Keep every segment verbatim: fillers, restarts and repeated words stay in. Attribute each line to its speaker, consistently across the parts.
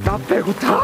Speaker 1: 나 빼고 다.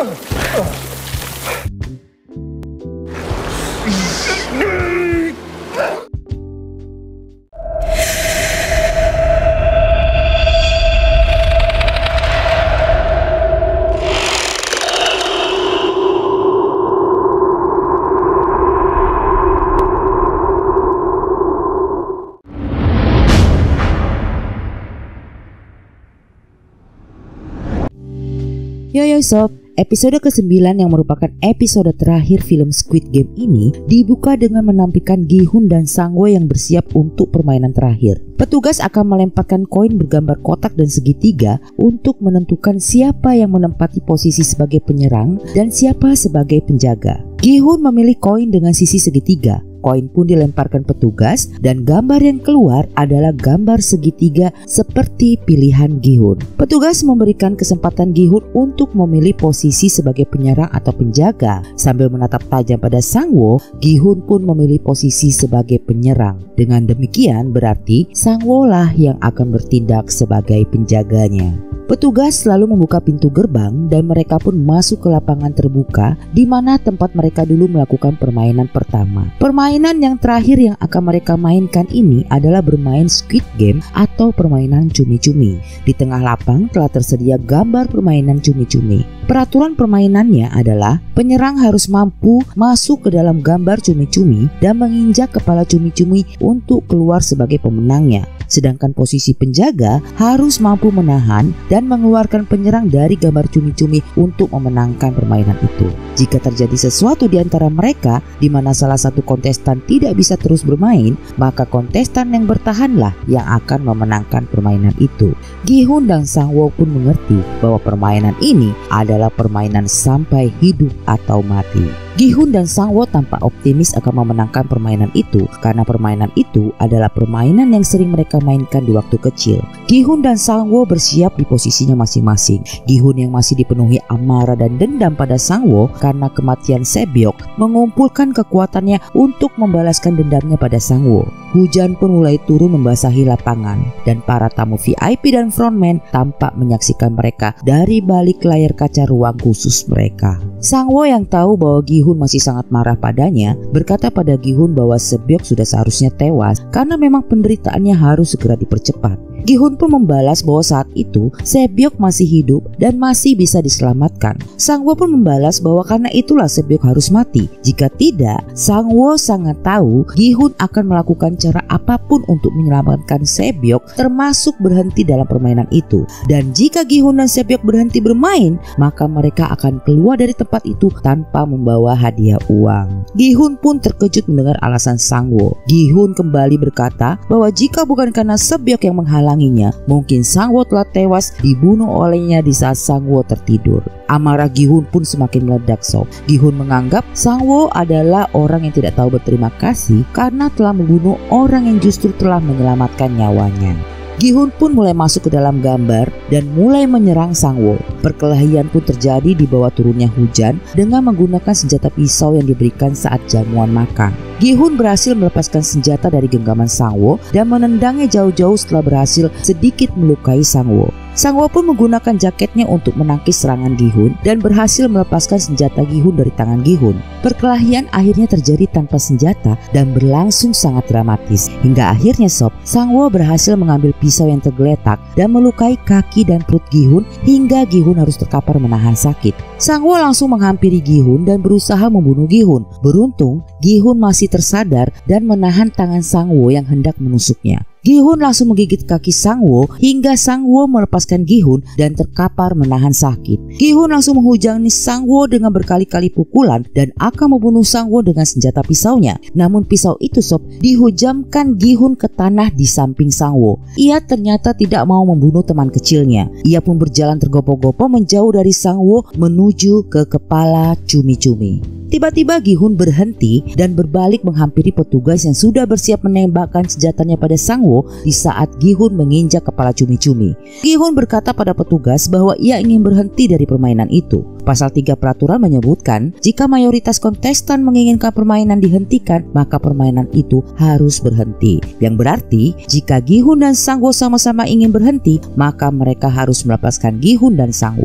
Speaker 2: Yo yo sob, episode kesembilan yang merupakan episode terakhir film Squid Game ini dibuka dengan menampilkan Gi-hun dan Sang-woo yang bersiap untuk permainan terakhir. Petugas akan melemparkan koin bergambar kotak dan segitiga untuk menentukan siapa yang menempati posisi sebagai penyerang dan siapa sebagai penjaga. Gi-hun memilih koin dengan sisi segitiga. Koin pun dilemparkan petugas dan gambar yang keluar adalah gambar segitiga seperti pilihan Gi-hun. Petugas memberikan kesempatan Gi-hun untuk memilih posisi sebagai penyerang atau penjaga. Sambil menatap tajam pada Sang-woo, Gi-hun pun memilih posisi sebagai penyerang. Dengan demikian berarti Sang-woo lah yang akan bertindak sebagai penjaganya. Petugas selalu membuka pintu gerbang dan mereka pun masuk ke lapangan terbuka di mana tempat mereka dulu melakukan permainan pertama. Permainan yang terakhir yang akan mereka mainkan ini adalah bermain Squid Game atau permainan cumi-cumi. Di tengah lapang telah tersedia gambar permainan cumi-cumi. Peraturan permainannya adalah penyerang harus mampu masuk ke dalam gambar cumi-cumi dan menginjak kepala cumi-cumi untuk keluar sebagai pemenangnya. Sedangkan posisi penjaga harus mampu menahan dan mengeluarkan penyerang dari gambar cumi-cumi untuk memenangkan permainan itu. Jika terjadi sesuatu di antara mereka di mana salah satu kontestan tidak bisa terus bermain, maka kontestan yang bertahanlah yang akan memenangkan permainan itu. Gi-hun dan Sang-woo pun mengerti bahwa permainan ini adalah permainan sampai hidup atau mati. Gi-hun dan Sang-woo tampak optimis akan memenangkan permainan itu karena permainan itu adalah permainan yang sering mereka mainkan di waktu kecil. Gi-hun dan Sang-woo bersiap di posisinya masing-masing. Gi-hun yang masih dipenuhi amarah dan dendam pada Sang-woo karena kematian Sebyok mengumpulkan kekuatannya untuk membalaskan dendamnya pada Sang-woo. Hujan pun mulai turun membasahi lapangan dan para tamu V I P dan frontman tampak menyaksikan mereka dari balik layar kaca ruang khusus mereka. Sang-woo yang tahu bahwa Gi-hun masih sangat marah padanya berkata pada Gi-hun bahwa Sebyok sudah seharusnya tewas karena memang penderitaannya harus segera dipercepat. Gi-hun pun membalas bahwa saat itu Sebyok masih hidup dan masih bisa diselamatkan. Sang-woo pun membalas bahwa karena itulah Sebyok harus mati. Jika tidak, Sang-woo sangat tahu Gi-hun akan melakukan cara apapun untuk menyelamatkan Sebyok, termasuk berhenti dalam permainan itu. Dan jika Gi-hun dan Sebyok berhenti bermain, maka mereka akan keluar dari tempat itu tanpa membawa hadiah uang. Gi-hun pun terkejut mendengar alasan Sang-woo. Gi-hun kembali berkata bahwa jika bukan karena Sebyok yang menghalanginya, mungkin Sang-woo telah tewas dibunuh olehnya di saat Sang-woo tertidur. Amarah Gi-hun pun semakin meledak sob. Gi-hun menganggap Sang-woo adalah orang yang tidak tahu berterima kasih karena telah membunuh orang yang justru telah menyelamatkan nyawanya. Gi-hun pun mulai masuk ke dalam gambar dan mulai menyerang Sang-woo. Perkelahian pun terjadi di bawah turunnya hujan dengan menggunakan senjata pisau yang diberikan saat jamuan makan. Gi-hun berhasil melepaskan senjata dari genggaman Sang-woo dan menendangnya jauh-jauh setelah berhasil sedikit melukai Sang-woo. Sang-woo pun menggunakan jaketnya untuk menangkis serangan Gi-hun dan berhasil melepaskan senjata Gi-hun dari tangan Gi-hun. Perkelahian akhirnya terjadi tanpa senjata dan berlangsung sangat dramatis. Hingga akhirnya sob, Sang-woo berhasil mengambil pisau yang tergeletak dan melukai kaki dan perut Gi-hun hingga Gi-hun harus terkapar menahan sakit. Sang-woo langsung menghampiri Gi-hun dan berusaha membunuh Gi-hun. Beruntung, Gi-hun masih tersadar dan menahan tangan Sang-woo yang hendak menusuknya. Gi-hun langsung menggigit kaki Sang-woo hingga Sang-woo melepaskan Gi-hun dan terkapar menahan sakit. Gi-hun langsung menghujani Sang-woo dengan berkali-kali pukulan dan akan membunuh Sang-woo dengan senjata pisaunya. Namun pisau itu sob dihujamkan Gi-hun ke tanah di samping Sang-woo. Ia ternyata tidak mau membunuh teman kecilnya. Ia pun berjalan tergopoh-gopoh menjauh dari Sang-woo menuju ke kepala cumi-cumi. Tiba-tiba Gi-hun berhenti dan berbalik menghampiri petugas yang sudah bersiap menembakkan senjatanya pada Sang-woo di saat Gi-hun menginjak kepala cumi-cumi. Gi-hun berkata pada petugas bahwa ia ingin berhenti dari permainan itu. Pasal tiga peraturan menyebutkan jika mayoritas kontestan menginginkan permainan dihentikan, maka permainan itu harus berhenti. Yang berarti jika Gi-hun dan Sang-woo sama-sama ingin berhenti, maka mereka harus melepaskan Gi-hun dan Sang-woo.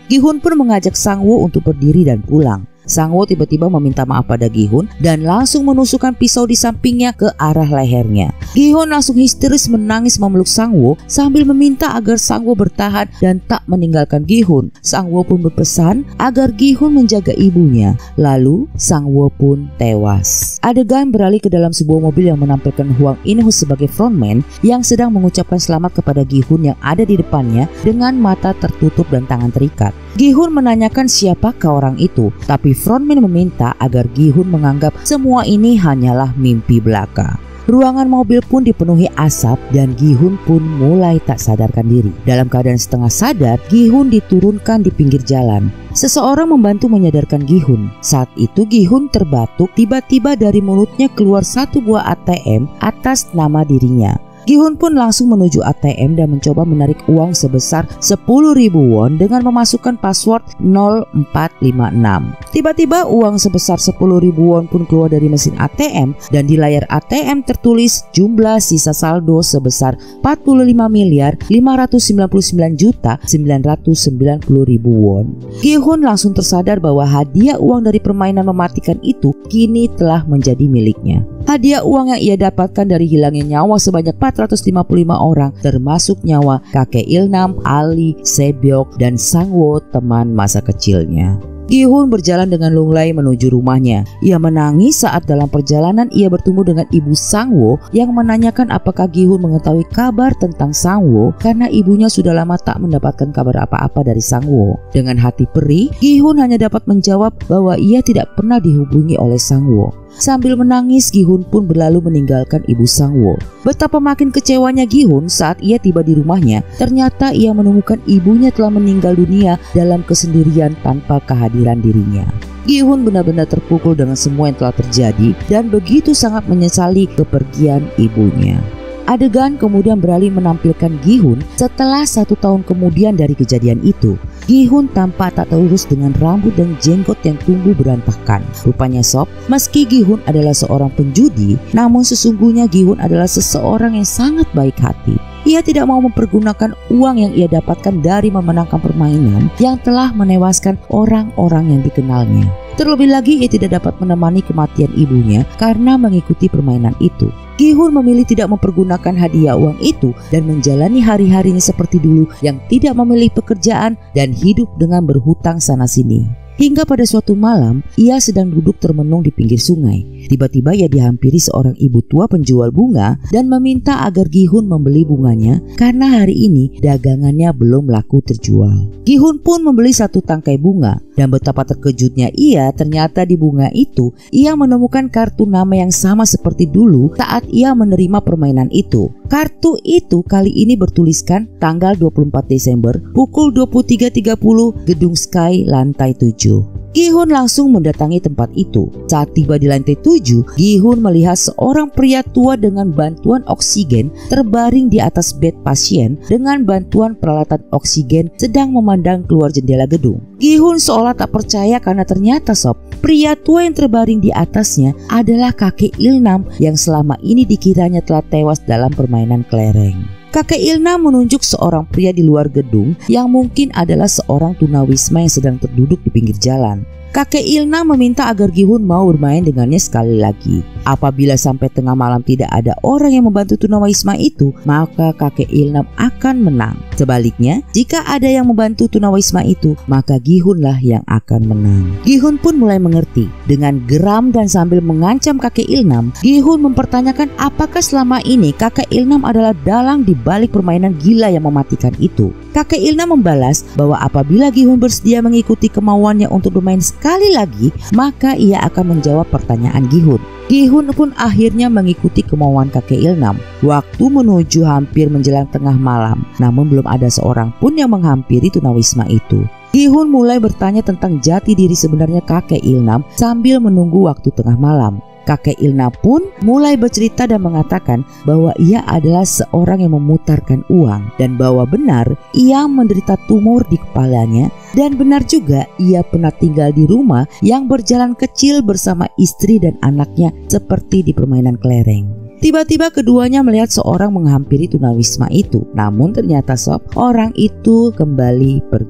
Speaker 2: Gi-hun pun mengajak Sang-woo untuk berdiri dan pulang. Sang-woo tiba-tiba meminta maaf pada Gi-hun dan langsung menusukkan pisau di sampingnya ke arah lehernya. Gi-hun langsung histeris menangis memeluk Sang-woo sambil meminta agar Sang-woo bertahan dan tak meninggalkan Gi-hun. Sang-woo pun berpesan agar Gi-hun menjaga ibunya. Lalu Sang-woo pun tewas. Adegan beralih ke dalam sebuah mobil yang menampilkan Hwang In-ho sebagai frontman yang sedang mengucapkan selamat kepada Gi-hun yang ada di depannya dengan mata tertutup dan tangan terikat. Gi-hun menanyakan siapakah orang itu, tapi frontman meminta agar Gi-hun menganggap semua ini hanyalah mimpi belaka. Ruangan mobil pun dipenuhi asap dan Gi-hun pun mulai tak sadarkan diri. Dalam keadaan setengah sadar, Gi-hun diturunkan di pinggir jalan. Seseorang membantu menyadarkan Gi-hun. Saat itu Gi-hun terbatuk, tiba-tiba dari mulutnya keluar satu buah A T M atas nama dirinya. Gi-hun pun langsung menuju A T M dan mencoba menarik uang sebesar sepuluh ribu won dengan memasukkan password nol empat lima enam. Tiba-tiba uang sebesar sepuluh ribu won pun keluar dari mesin A T M dan di layar A T M tertulis jumlah sisa saldo sebesar empat puluh lima miliar lima ratus sembilan puluh sembilan juta sembilan ratus sembilan puluh ribu won. Gi-hun langsung tersadar bahwa hadiah uang dari permainan mematikan itu kini telah menjadi miliknya. Hadiah uang yang ia dapatkan dari hilangnya nyawa sebanyak empat ratus lima puluh lima orang termasuk nyawa kakek Il-nam, Ali, Se-byok, dan Sang-woo teman masa kecilnya. Gi-hun berjalan dengan lunglai menuju rumahnya. Ia menangis saat dalam perjalanan ia bertemu dengan ibu Sang-woo yang menanyakan apakah Gi-hun mengetahui kabar tentang Sang-woo karena ibunya sudah lama tak mendapatkan kabar apa-apa dari Sang-woo. Dengan hati perih, Gi-hun hanya dapat menjawab bahwa ia tidak pernah dihubungi oleh Sang-woo. Sambil menangis, Gi-hun pun berlalu meninggalkan ibu Sang-woo. Betapa makin kecewanya Gi-hun saat ia tiba di rumahnya. Ternyata ia menemukan ibunya telah meninggal dunia dalam kesendirian tanpa kehadiran dirinya. Gi-hun benar-benar terpukul dengan semua yang telah terjadi dan begitu sangat menyesali kepergian ibunya. Adegan kemudian beralih menampilkan Gi-hun setelah satu tahun kemudian dari kejadian itu. Gi-hun tampak tak terurus dengan rambut dan jenggot yang tumbuh berantakan. Rupanya sob, meski Gi-hun adalah seorang penjudi, namun sesungguhnya Gi-hun adalah seseorang yang sangat baik hati. Ia tidak mau mempergunakan uang yang ia dapatkan dari memenangkan permainan yang telah menewaskan orang-orang yang dikenalnya. Terlebih lagi ia tidak dapat menemani kematian ibunya karena mengikuti permainan itu. Gi-hun memilih tidak mempergunakan hadiah uang itu dan menjalani hari-harinya seperti dulu yang tidak memilih pekerjaan dan hidup dengan berhutang sana-sini. Hingga pada suatu malam, ia sedang duduk termenung di pinggir sungai. Tiba-tiba ia dihampiri seorang ibu tua penjual bunga dan meminta agar Gi-hun membeli bunganya karena hari ini dagangannya belum laku terjual. Gi-hun pun membeli satu tangkai bunga dan betapa terkejutnya ia ternyata di bunga itu ia menemukan kartu nama yang sama seperti dulu saat ia menerima permainan itu. Kartu itu kali ini bertuliskan tanggal dua puluh empat Desember pukul dua puluh tiga tiga puluh Gedung Sky lantai tujuh. Gi-hun langsung mendatangi tempat itu. Saat tiba di lantai tujuh, Gi-hun melihat seorang pria tua dengan bantuan oksigen terbaring di atas bed pasien dengan bantuan peralatan oksigen sedang memandang keluar jendela gedung. Gi-hun seolah tak percaya karena ternyata sob, pria tua yang terbaring di atasnya adalah kakek Il-nam yang selama ini dikiranya telah tewas dalam permainan kelereng. Kakek Il-nam menunjuk seorang pria di luar gedung yang mungkin adalah seorang tunawisma yang sedang terduduk di pinggir jalan. Kakek Il-nam meminta agar Gi-hun mau bermain dengannya sekali lagi. Apabila sampai tengah malam tidak ada orang yang membantu tunawisma itu, maka kakek Il-nam akan menang. Sebaliknya, jika ada yang membantu tunawisma itu, maka Gi-hun lah yang akan menang. Gi-hun pun mulai mengerti. Dengan geram dan sambil mengancam kakek Il-nam, Gi-hun mempertanyakan apakah selama ini kakek Il-nam adalah dalang di balik permainan gila yang mematikan itu. Kakek Il-nam membalas bahwa apabila Gi-hun bersedia mengikuti kemauannya untuk bermain sekali lagi, maka ia akan menjawab pertanyaan Gi-hun. Gi-hun pun akhirnya mengikuti kemauan kakek Il-nam. Waktu menuju hampir menjelang tengah malam, namun belum ada seorang pun yang menghampiri tunawisma itu. Gi-hun mulai bertanya tentang jati diri sebenarnya kakek Il-nam sambil menunggu waktu tengah malam. Kakek Il-nam pun mulai bercerita dan mengatakan bahwa ia adalah seorang yang memutarkan uang dan bahwa benar ia menderita tumor di kepalanya dan benar juga ia pernah tinggal di rumah yang berjalan kecil bersama istri dan anaknya seperti di permainan kelereng. Tiba-tiba keduanya melihat seorang menghampiri tunawisma itu, namun ternyata sob, orang itu kembali pergi.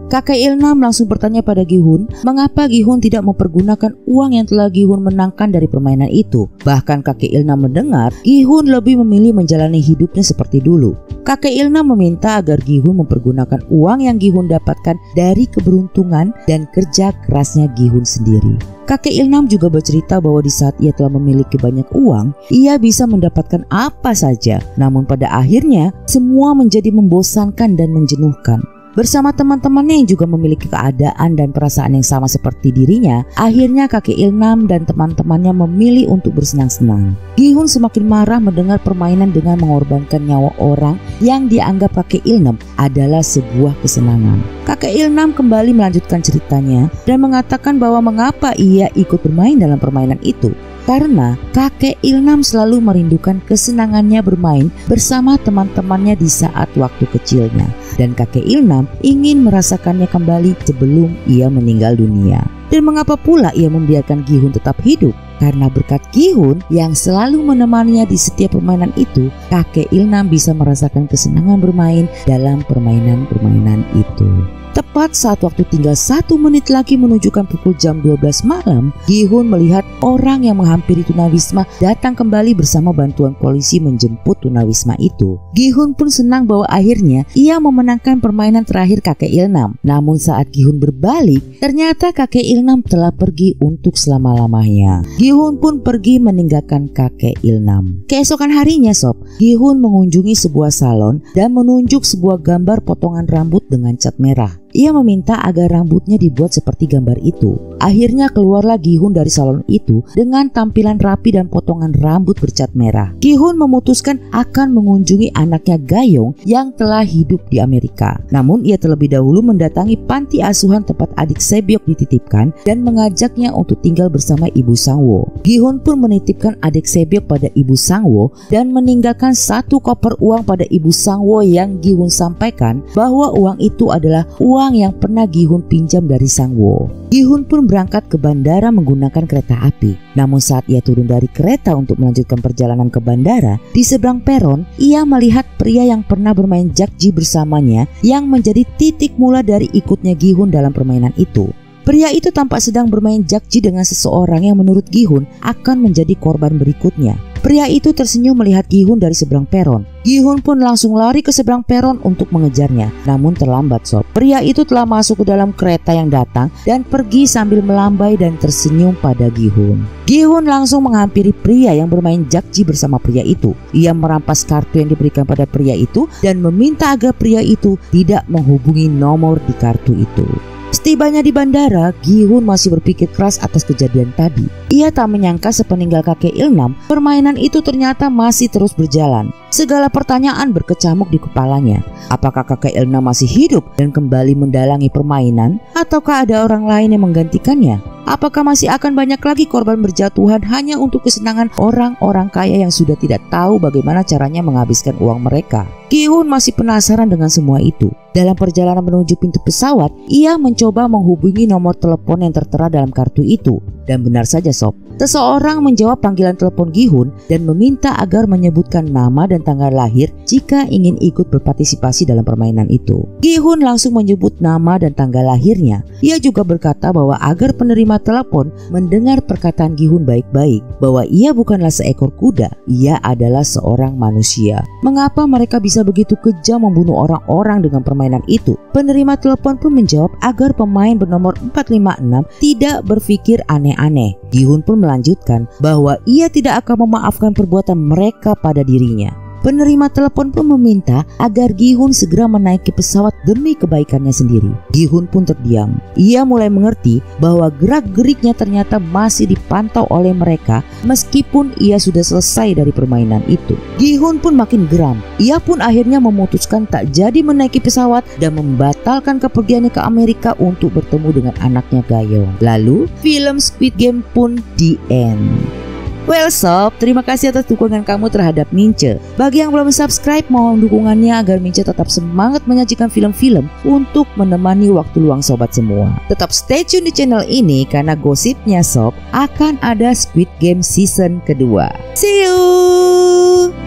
Speaker 2: Kakek Ilnam langsung bertanya pada Gi-hun, mengapa Gi-hun tidak mempergunakan uang yang telah Gi-hun menangkan dari permainan itu. Bahkan kakek Ilnam mendengar Gi-hun lebih memilih menjalani hidupnya seperti dulu. Kakek Ilnam meminta agar Gi-hun mempergunakan uang yang Gi-hun dapatkan dari keberuntungan dan kerja kerasnya Gi-hun sendiri. Kakek Ilnam juga bercerita bahwa di saat ia telah memiliki banyak uang, ia bisa mendapatkan apa saja. Namun pada akhirnya, semua menjadi membosankan dan menjenuhkan. Bersama teman-temannya yang juga memiliki keadaan dan perasaan yang sama seperti dirinya, akhirnya kakek Ilnam dan teman-temannya memilih untuk bersenang-senang. Gi-hun semakin marah mendengar permainan dengan mengorbankan nyawa orang yang dianggap kakek Ilnam adalah sebuah kesenangan. Kakek Ilnam kembali melanjutkan ceritanya dan mengatakan bahwa mengapa ia ikut bermain dalam permainan itu. Karena kakek Ilnam selalu merindukan kesenangannya bermain bersama teman-temannya di saat waktu kecilnya. Dan kakek Ilnam ingin merasakannya kembali sebelum ia meninggal dunia. Dan mengapa pula ia membiarkan Gi-hun tetap hidup? Karena berkat Gi-hun yang selalu menemaninya di setiap permainan itu, kakek Ilnam bisa merasakan kesenangan bermain dalam permainan-permainan itu. Tepat saat waktu tinggal satu menit lagi menunjukkan pukul jam dua belas malam, Gi-hun melihat orang yang menghampiri tunawisma datang kembali bersama bantuan polisi menjemput tunawisma itu. Gi-hun pun senang bahwa akhirnya ia memenangkan permainan terakhir kakek Ilnam. Namun saat Gi-hun berbalik, ternyata kakek Ilnam telah pergi untuk selama-lamanya. Gi-hun pun pergi meninggalkan kakek Ilnam. Keesokan harinya sob, Gi-hun mengunjungi sebuah salon dan menunjuk sebuah gambar potongan rambut dengan cat merah. Ia meminta agar rambutnya dibuat seperti gambar itu. Akhirnya keluarlah Gi-hun dari salon itu dengan tampilan rapi dan potongan rambut bercat merah. Gi-hun memutuskan akan mengunjungi anaknya Gayong yang telah hidup di Amerika. Namun ia terlebih dahulu mendatangi panti asuhan tempat adik Sebyok dititipkan dan mengajaknya untuk tinggal bersama ibu Sangwo. Gi-hun pun menitipkan adik Sebyok pada ibu Sangwo dan meninggalkan satu koper uang pada ibu Sangwo yang Gi-hun sampaikan bahwa uang itu adalah uang yang pernah Gi-hun pinjam dari Sangwo. Gi-hun pun berangkat ke bandara menggunakan kereta api. Namun saat ia turun dari kereta untuk melanjutkan perjalanan ke bandara, di seberang peron ia melihat pria yang pernah bermain jakji bersamanya yang menjadi titik mula dari ikutnya Gi-hun dalam permainan itu. Pria itu tampak sedang bermain jakji dengan seseorang yang menurut Gi-hun akan menjadi korban berikutnya. Pria itu tersenyum melihat Gi-hun dari seberang peron. Gi-hun pun langsung lari ke seberang peron untuk mengejarnya. Namun terlambat sob. Pria itu telah masuk ke dalam kereta yang datang dan pergi sambil melambai dan tersenyum pada Gi-hun. Gi-hun langsung menghampiri pria yang bermain jakji bersama pria itu. Ia merampas kartu yang diberikan pada pria itu dan meminta agar pria itu tidak menghubungi nomor di kartu itu. Setibanya di bandara, Gi-hun masih berpikir keras atas kejadian tadi. Ia tak menyangka sepeninggal kakek Ilnam, permainan itu ternyata masih terus berjalan. Segala pertanyaan berkecamuk di kepalanya. Apakah kakek Ilnam masih hidup dan kembali mendalangi permainan? Ataukah ada orang lain yang menggantikannya? Apakah masih akan banyak lagi korban berjatuhan hanya untuk kesenangan orang-orang kaya yang sudah tidak tahu bagaimana caranya menghabiskan uang mereka? Gi-hun masih penasaran dengan semua itu. Dalam perjalanan menuju pintu pesawat, ia mencoba menghubungi nomor telepon yang tertera dalam kartu itu. Dan benar saja sob, seseorang menjawab panggilan telepon Gi-hun dan meminta agar menyebutkan nama dan tanggal lahir jika ingin ikut berpartisipasi dalam permainan itu. Gi-hun langsung menyebut nama dan tanggal lahirnya. Ia juga berkata bahwa agar penerima telepon mendengar perkataan Gi-hun baik-baik, bahwa ia bukanlah seekor kuda, ia adalah seorang manusia. Mengapa mereka bisa begitu kejam membunuh orang-orang dengan permainan itu? Penerima telepon pun menjawab agar pemain bernomor empat lima enam tidak berpikir aneh-aneh. Gi-hun pun melanjutkan bahwa ia tidak akan memaafkan perbuatan mereka pada dirinya. Penerima telepon pun meminta agar Gi-hun segera menaiki pesawat demi kebaikannya sendiri. Gi-hun pun terdiam. Ia mulai mengerti bahwa gerak-geriknya ternyata masih dipantau oleh mereka meskipun ia sudah selesai dari permainan itu. Gi-hun pun makin geram. Ia pun akhirnya memutuskan tak jadi menaiki pesawat dan membatalkan kepergiannya ke Amerika untuk bertemu dengan anaknya Gayong. Lalu film Squid Game pun di end. Well sob, terima kasih atas dukungan kamu terhadap Mince. Bagi yang belum subscribe, mohon dukungannya agar Mince tetap semangat menyajikan film-film untuk menemani waktu luang sobat semua. Tetap stay tune di channel ini karena gosipnya sob akan ada Squid Game season kedua. See you!